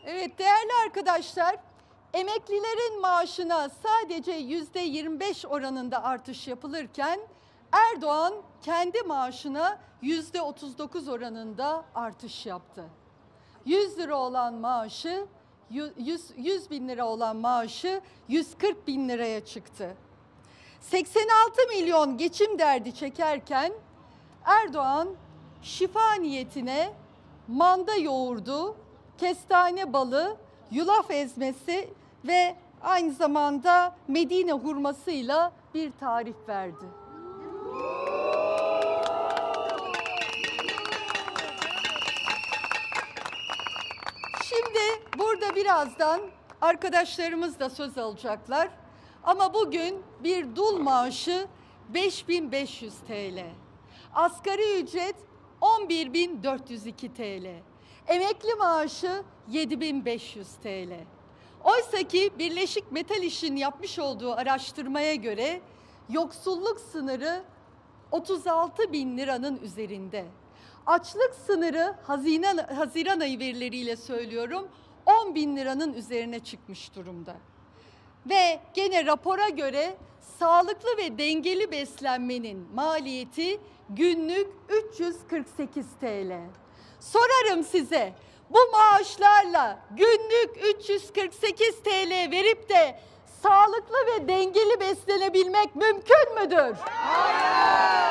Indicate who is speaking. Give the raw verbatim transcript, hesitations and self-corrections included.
Speaker 1: Evet değerli arkadaşlar, emeklilerin maaşına sadece yüzde yirmi beş oranında artış yapılırken Erdoğan kendi maaşına yüzde otuz dokuz oranında artış yaptı. yüz lira olan maaşı, yüz bin lira olan maaşı yüz kırk bin liraya çıktı. seksen altı milyon geçim derdi çekerken Erdoğan şifa niyetine manda yoğurdu, kestane balı, yulaf ezmesi ve aynı zamanda Medine hurmasıyla bir tarif verdi. Şimdi burada birazdan arkadaşlarımız da söz alacaklar. Ama bugün bir dul maaşı beş bin beş yüz TL. Asgari ücret on bir bin dört yüz iki TL. Emekli maaşı yedi bin beş yüz TL. Oysa ki Birleşik Metal İş'in yapmış olduğu araştırmaya göre yoksulluk sınırı otuz altı bin liranın üzerinde. Açlık sınırı Haziran, Haziran ayı verileriyle söylüyorum on bin liranın üzerine çıkmış durumda. Ve gene rapora göre sağlıklı ve dengeli beslenmenin maliyeti günlük üç yüz kırk sekiz TL. Sorarım size, bu maaşlarla günlük üç yüz kırk sekiz TL verip de sağlıklı ve dengeli beslenebilmek mümkün müdür? Hayır!